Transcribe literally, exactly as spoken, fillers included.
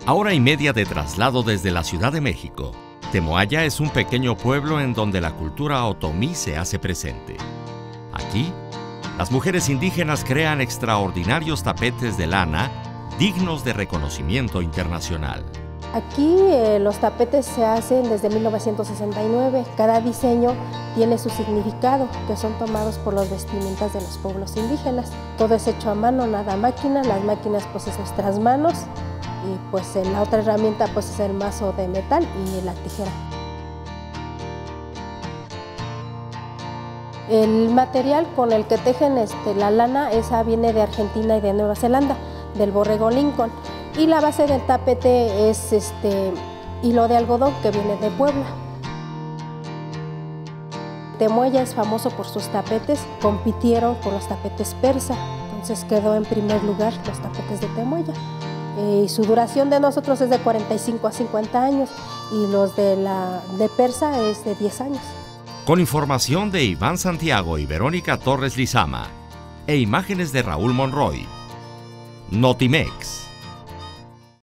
A hora y media de traslado desde la Ciudad de México, Temoaya es un pequeño pueblo en donde la cultura otomí se hace presente. Aquí, las mujeres indígenas crean extraordinarios tapetes de lana dignos de reconocimiento internacional. Aquí eh, los tapetes se hacen desde mil novecientos sesenta y nueve. Cada diseño tiene su significado, que son tomados por las vestimentas de los pueblos indígenas. Todo es hecho a mano, nada a máquina. Las máquinas pues es nuestras manos y pues la otra herramienta pues es el mazo de metal y la tijera. El material con el que tejen este, la lana, esa viene de Argentina y de Nueva Zelanda, del borrego Lincoln. Y la base del tapete es este hilo de algodón que viene de Puebla. Temoaya es famoso por sus tapetes, compitieron con los tapetes persa, entonces quedó en primer lugar los tapetes de Temoaya. Eh, y su duración de nosotros es de cuarenta y cinco a cincuenta años y los de, la, de persa es de diez años. Con información de Iván Santiago y Verónica Torres Lizama e imágenes de Raúl Monroy, Notimex.